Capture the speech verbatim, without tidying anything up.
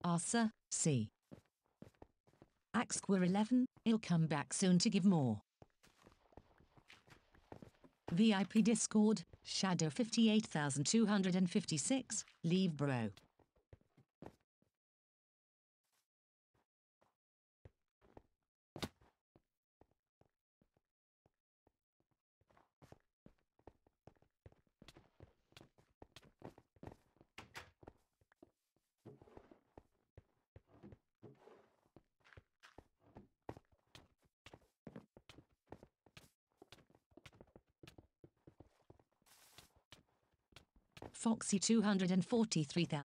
Arthur, C. Axquar eleven, I'll come back soon to give more. V I P Discord, Shadow fifty-eight thousand two hundred fifty-six, leave bro. Foxy two hundred forty-three thousand.